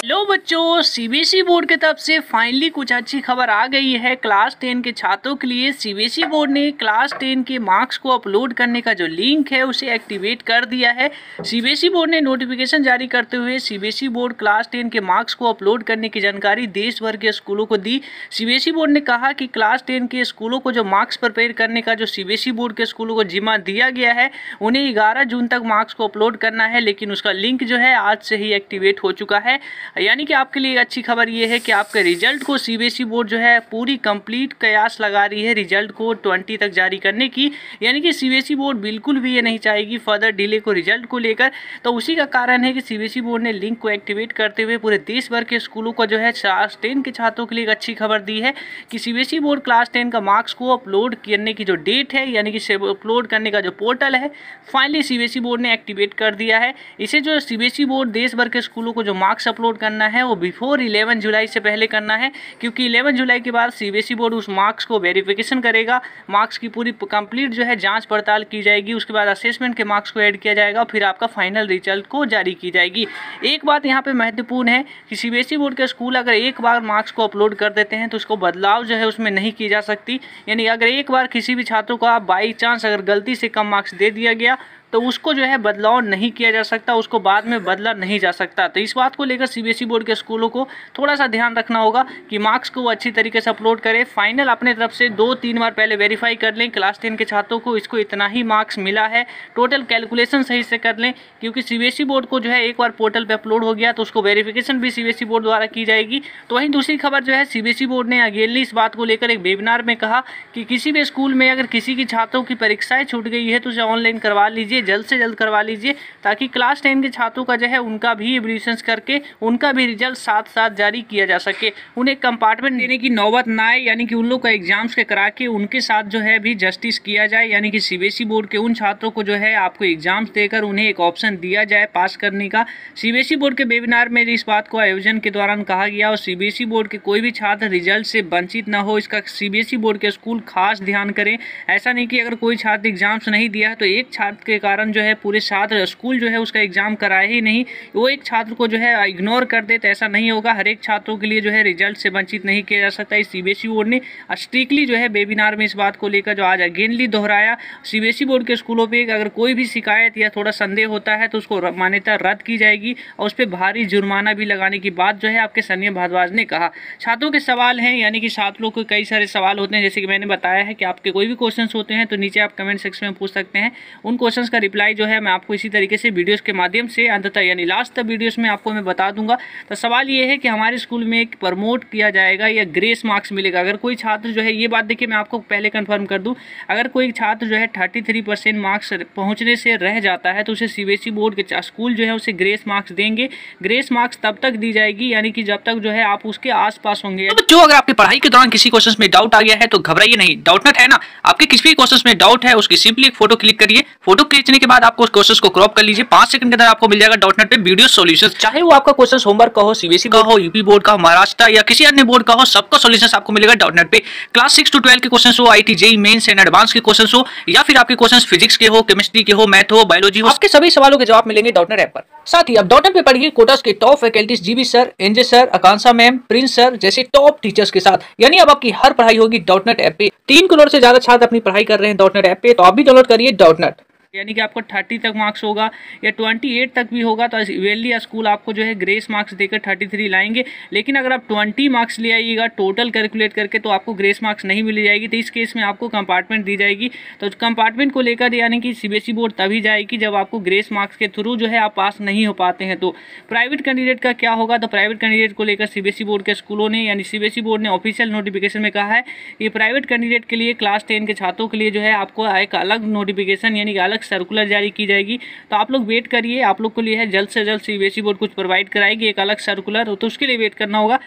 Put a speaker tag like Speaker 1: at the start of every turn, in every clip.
Speaker 1: Hello बच्चों, CBSE board की तरफ से फाइनली कुछ अच्छी खबर आ गई है। क्लास 10 के छात्रों के लिए सीबीएसई बोर्ड ने क्लास 10 के मार्क्स को अपलोड करने का जो लिंक है उसे एक्टिवेट कर दिया है। सीबीएसई बोर्ड ने नोटिफिकेशन जारी करते हुए सीबीएसई बोर्ड क्लास 10 के मार्क्स को अपलोड करने की जानकारी देश भर के स्कूलों को दी। सीबीएसई बोर्ड ने कहा कि क्लास 10 के स्कूलों को जो मार्क्स प्रिपेयर करने का जो सीबीएसई बोर्ड के स्कूलों को जिम्मा दिया गया है, उन्हें 11 जून तक मार्क्स को अपलोड करना है, लेकिन उसका लिंक जो है आज से ही एक्टिवेट हो चुका है। यानी कि आपके लिए अच्छी खबर ये है कि आपके रिजल्ट को सीबीएसई बोर्ड जो है पूरी कंप्लीट कयास लगा रही है रिजल्ट को 20 तक जारी करने की। यानी कि सीबीएसई बोर्ड बिल्कुल भी ये नहीं चाहेगी फर्दर डिले को रिजल्ट को लेकर। तो उसी का कारण है कि सीबीएसई बोर्ड ने लिंक को एक्टिवेट करते हुए पूरे देश भर के स्कूलों को जो है क्लास 10 के छात्रों के लिए एक अच्छी खबर दी है कि सीबीएसई बोर्ड क्लास 10 का मार्क्स को अपलोड करने की जो डेट है, यानी कि अपलोड करने का जो पोर्टल है, फाइनली सीबीएसई बोर्ड ने एक्टिवेट कर दिया है। इसे जो सीबीएसई बोर्ड देश भर के स्कूलों को जो मार्क्स अपलोड करना है वो बिफोर 11 जुलाई से पहले करना है, क्योंकि 11 जुलाई के बाद सीबीएसई बोर्ड उस मार्क्स को वेरिफिकेशन करेगा। मार्क्स की पूरी कंप्लीट जो है जांच पड़ताल की जाएगी, उसके बाद असेसमेंट के मार्क्स को ऐड किया जाएगा, फिर आपका फाइनल रिजल्ट को जारी की जाएगी। एक बात यहाँ पे महत्वपूर्ण है कि सीबीएसई बोर्ड के स्कूल अगर एक बार मार्क्स को अपलोड कर देते हैं तो उसको बदलाव जो है उसमें नहीं की जा सकती। यानी अगर एक बार किसी भी छात्रों को आप बाई चांस अगर गलती से कम मार्क्स दे दिया गया तो उसको जो है बदलाव नहीं किया जा सकता, उसको बाद में बदला नहीं जा सकता। तो इस बात को लेकर सीबीएसई बोर्ड के स्कूलों को थोड़ा सा ध्यान रखना होगा कि मार्क्स को वो अच्छी तरीके से अपलोड करें। फाइनल अपने तरफ से 2-3 बार पहले वेरीफाई कर लें क्लास 10 के छात्रों को इसको इतना ही मार्क्स मिला है, टोटल कैलकुलेशन सही से कर लें, क्योंकि सीबीएसई बोर्ड को जो है एक बार पोर्टल पर अपलोड हो गया तो उसको वेरिफिकेशन भी सीबीएसई बोर्ड द्वारा की जाएगी। तो वहीं दूसरी खबर जो है, सीबीएसई बोर्ड ने अगेनली इस बात को लेकर एक वेबिनार में कहा कि किसी भी स्कूल में अगर किसी की छात्रों की परीक्षाएं छूट गई है तो उसे ऑनलाइन करवा लीजिए, जल्द से जल्द करवा लीजिए, ताकि क्लास 10 के छात्रों का जो है उनका भी एवल्यूशन करके उनका भी रिजल्ट साथ साथ जारी किया जा सके, उन्हें कंपार्टमेंट देने की नौबत ना आए। यानी कि उन लोग का एग्जाम्स के करा के उनके साथ जो है भी जस्टिस किया जाए। यानी कि सीबीएसई बोर्ड के उन छात्रों को जो है आपको एग्जाम्स देकर उन्हें एक ऑप्शन दिया जाए पास करने का। सीबीएसई बोर्ड के वेबिनार में इस बात को आयोजन के दौरान कहा गया और सीबीएसई बोर्ड के कोई भी छात्र रिजल्ट से वंचित न हो, इसका सीबीएसई बोर्ड के स्कूल खास ध्यान करें। ऐसा नहीं कि अगर कोई छात्र एग्जाम्स नहीं दिया तो एक छात्र के कारण जो है पूरे छात्र स्कूल जो है उसका एग्जाम कराए ही नहीं, वो एक छात्र को जो है इग्नोर कर दे, तो ऐसा नहीं होगा। हर एक छात्रों के लिए जो है रिजल्ट से वंचित नहीं किया जा सकता। इस सीबीएसई बोर्ड ने स्ट्रिक्टली जो है वेबिनार में इस बात को लेकर जो आज अगेनली दोहराया। सीबीएसई बोर्ड के स्कूलों पे अगर कोई भी शिकायत या थोड़ा संदेह होता है तो उसको मान्यता रद्द की जाएगी और उस पर भारी जुर्माना भी लगाने की बात जो है आपके संजय भारद्वाज ने कहा। छात्रों के सवाल हैं, यानी कि छात्रों को कई सारे सवाल होते हैं, जैसे कि मैंने बताया है कि आपके कोई भी क्वेश्चन होते हैं तो नीचे आप कमेंट सेक्शन में पूछ सकते हैं। उन क्वेश्चन का रिप्लाई जो है मैं आपको इसी तरीके से वीडियोस के माध्यम से अंततः यानी लास्ट तक वीडियोस में आपको मैं बता दूंगा। तो सवाल ये है कि हमारे स्कूल में एक प्रमोट किया जाएगा या ग्रेस मार्क्स मिलेगा। अगर कोई छात्र जो है, ये बात देखिए मैं आपको पहले कंफर्म कर दूं, अगर कोई छात्र जो है 33% मार्क्स पहुंचने से रह जाता है तो उसे सीबीएसई बोर्ड के स्कूल जो है उसे ग्रेस मार्क्स देंगे। ग्रेस मार्क्स तब तक दी जाएगी यानी कि जब तक जो है आप उसके आसपास होंगे। तो जो अगर आपकी पढ़ाई के दौरान किसी क्वेश्चन में डाउट आ गया है तो घबराइए नहीं, डाउटनट है ना। आपके किसी भी क्वेश्चन में डाउट है उसकी सिंपली एक फोटो क्लिक करिए, फोटो खींचने के बाद आपको उस क्वेश्चन को क्रॉप कर लीजिए, 5 सेकंड के अंदर आपको मिल जाएगा डॉटनेट पे वीडियो सॉल्यूशन। चाहे वो आपका क्वेश्चन होमवर्क का हो, सीबीएसई का हो, यूपी बोर्ड का हो, महाराष्ट्र या किसी अन्य बोर्ड का हो, सबका सॉल्यूशन आपको मिलेगा डॉटनेट पे। क्लास 6 to 12 के क्वेश्चन हो, IT JEE mains and advance के क्वेश्चन हो, या फिर आपके क्वेश्चन फिजिक्स के हो, केमिस्ट्री के हो, मैथ हो, बायोलॉजी हो, आपके सभी सवालों के जवाब मिलेंगे डॉटनेट ऐप पर। साथ ही आप डॉटनेट पे पढ़िए कोटास के top faculties GB sir, NJ sir, Akanksha ma'am, Prince sir जैसे टॉप टीचर्स के साथ। यानी अब आपकी हर पढ़ाई होगी डॉटनेट ऐप पे। 3 करोड़ से ज्यादा छात्र अपनी पढ़ाई कर रहे हैं डॉटनेट ऐप पे, तो आप भी डाउनलोड करिए डॉटनेट। यानी कि आपको 30 तक मार्क्स होगा या 28 तक भी होगा तो वेलली स्कूल आपको जो है ग्रेस मार्क्स देकर 33 लाएंगे। लेकिन अगर आप 20 मार्क्स ले आइएगा टोटल कैलकुलेट करके तो आपको ग्रेस मार्क्स नहीं मिल जाएगी। तो इस केस में आपको कंपार्टमेंट दी जाएगी। तो कंपार्टमेंट को लेकर यानी कि सीबीएसई बोर्ड तभी जाएगी जब आपको ग्रेस मार्क्स के थ्रू जो है आप पास नहीं हो पाते हैं। तो प्राइवेट कैंडिडेट का क्या होगा, तो प्राइवेट कैंडिडेट को लेकर सीबीएसई बोर्ड के स्कूलों ने यानी सीबीएसई बोर्ड ने ऑफिशियल नोटिफिकेशन में कहा है कि प्राइवेट कैंडिडेट के लिए क्लास 10 के छात्रों के लिए जो है आपको एक अलग नोटिफिकेशन यानी कि अलग सर्कुलर जारी की जाएगी। तो आप लोग वेट करिए, आप लोग के लिए है जल्द से जल्द सीबीएसई बोर्ड कुछ प्रोवाइड कराएगी एक अलग सर्कुलर, तो उसके लिए वेट करना होगा।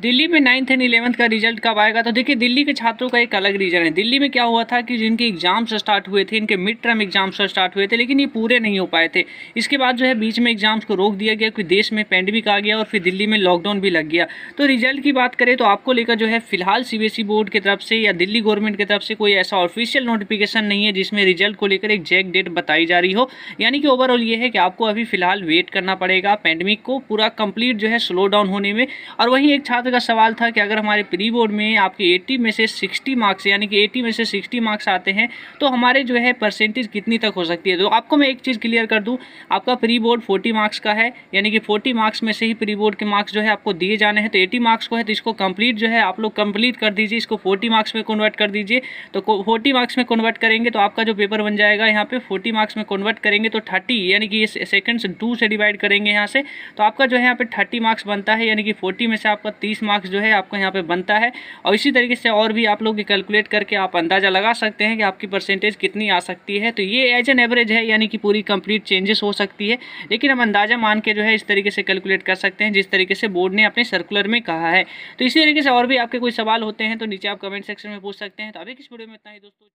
Speaker 1: दिल्ली में 9th एंड 11th का रिजल्ट कब आएगा? तो देखिए, दिल्ली के छात्रों का एक अलग रीजन है। दिल्ली में क्या हुआ था कि जिनके एग्जाम्स स्टार्ट हुए थे, इनके मिड टर्म एग्जाम्स स्टार्ट हुए थे, लेकिन ये पूरे नहीं हो पाए थे। इसके बाद जो है बीच में एग्जाम्स को रोक दिया गया क्योंकि देश में पेंडेमिक आ गया और फिर दिल्ली में लॉकडाउन भी लग गया। तो रिजल्ट की बात करें तो आपको लेकर जो है फिलहाल सीबीएसई बोर्ड की तरफ से या दिल्ली गवर्नमेंट की तरफ से कोई ऐसा ऑफिशियल नोटिफिकेशन नहीं है जिसमें रिजल्ट को लेकर एग्जैक्ट डेट बताई जा रही हो। यानी कि ओवरऑल ये है कि आपको अभी फिलहाल वेट करना पड़ेगा पेंडेमिक को पूरा कंप्लीट जो है स्लो डाउन होने में। और वहीं एक छात्र का सवाल था कि अगर हमारे प्री बोर्ड में आपके 80 में से 60 मार्क्स यानी कि 80 में से 60 मार्क्स आते हैं तो हमारे जो है परसेंटेज कितनी तक हो सकती है। तो आपको मैं एक चीज़ क्लियर कर दूं, आपका प्री बोर्ड 40 मार्क्स का है, यानी कि 40 मार्क्स में से ही प्री बोर्ड के मार्क्स जो है आपको दिए जाने हैं। तो 80 मार्क्स को है तो इसको कंप्लीट जो है आप लोग कंप्लीट कर दीजिए, इसको 40 मार्क्स में कन्वर्ट कर दीजिए। तो 40 मार्क्स में कन्वर्ट करेंगे तो आपका जो पेपर बन जाएगा यहाँ पे 40 मार्क्स में कन्वर्ट करेंगे तो 30 यानी कि ये सेकंड्स 2 से डिवाइड करेंगे यहाँ से, तो आपका जो है यहाँ पे 30 मार्क्स बनता है, यानी कि 40 में से आपका 30 मार्क्स जो है आपको यहाँ पे बनता है। और इसी तरीके से और भी आप लोग कैलकुलेट करके आप अंदाज़ा लगा सकते हैं कि आपकी परसेंटेज कितनी आ सकती है। तो ये एज एन एवरेज है, यानी कि पूरी कंप्लीट चेंजेस हो सकती है, लेकिन हम अंदाज़ा मान के जो है इस तरीके से कैलकुलेट कर सकते हैं जिस तरीके से बोर्ड ने अपने सर्कुलर में कहा है। तो इसी तरीके से और भी आपके कोई सवाल होते हैं तो नीचे आप कमेंट सेक्शन में पूछ सकते हैं। तो अभी किस वीडियो में इतना ही दोस्तों।